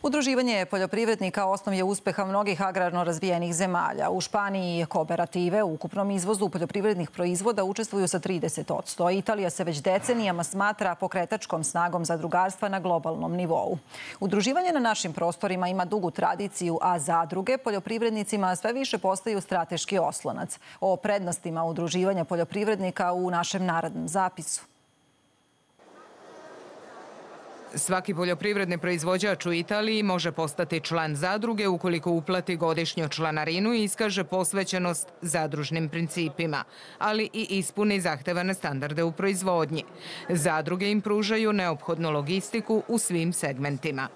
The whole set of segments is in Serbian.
Udruživanje poljoprivrednika osnov je uspeha mnogih agrarno razvijenih zemalja. U Španiji kooperative u ukupnom izvozu poljoprivrednih proizvoda učestvuju sa 30%. Italija se već decenijama smatra pokretačkom snagom zadrugarstva na globalnom nivou. Udruživanje na našim prostorima ima dugu tradiciju, a zadruge poljoprivrednicima sve više postaju strateški oslonac. O prednostima udruživanja poljoprivrednika u našem narednom zapisu. Svaki poljoprivredni proizvođač u Italiji može postati član zadruge ukoliko uplati godišnju članarinu i iskaže posvećenost zadružnim principima, ali i ispuni zahtevane standarde u proizvodnji. Zadruge im pružaju neophodnu logistiku u svim segmentima.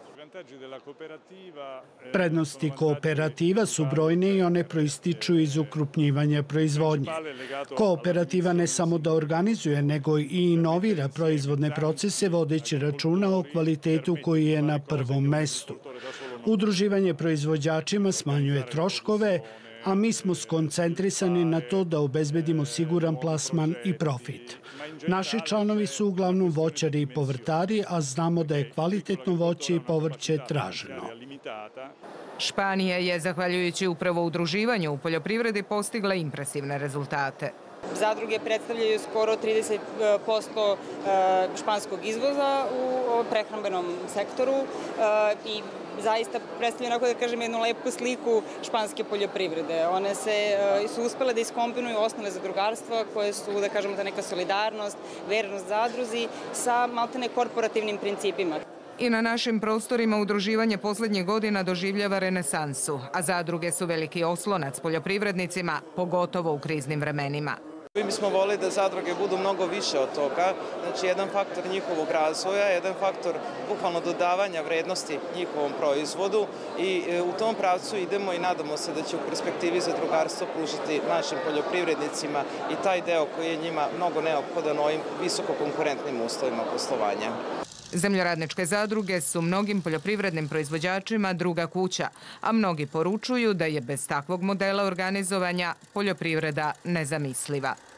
Prednosti kooperativa su brojne i one proističu iz ukrupnjivanja proizvodnje. Kooperativa ne samo da organizuje, nego i inovira proizvodne procese vodeći računa o kvalitetu koji je na prvom mestu. Udruživanje proizvođačima smanjuje troškove, a mi smo skoncentrisani na to da obezbedimo siguran plasman i profit. Naši članovi su uglavnom voćari i povrtari, a znamo da je kvalitetno voće i povrće traženo. Španija je, zahvaljujući upravo udruživanju u poljoprivredi, postigla impresivne rezultate. Zadruge predstavljaju skoro 30% španskog izvoza u prehrambenom sektoru i zaista predstavljaju, onako da kažem, jednu lepu sliku španske poljoprivrede. One su uspele da iskombinuju osnove zadrugarstva koje su, da kažemo, ta neka solidarnost, vernost zadruzi sa maltene korporativnim principima. I na našim prostorima udruživanje poslednjih godina doživljava renesansu, a zadruge su veliki oslonac poljoprivrednicima, pogotovo u kriznim vremenima. Mi bismo volili da zadruge budu mnogo više od toga, znači jedan faktor njihovog razvoja, jedan faktor bukvalno dodavanja vrednosti njihovom proizvodu i u tom pravcu idemo i nadamo se da će u perspektivi zadrugarstvo pružiti našim poljoprivrednicima i taj deo koji je njima mnogo neophodan ovim visoko konkurentnim uslovima poslovanja. Zemljoradničke zadruge su mnogim poljoprivrednim proizvođačima druga kuća, a mnogi poručuju da je bez takvog modela organizovanja poljoprivreda nezamisliva.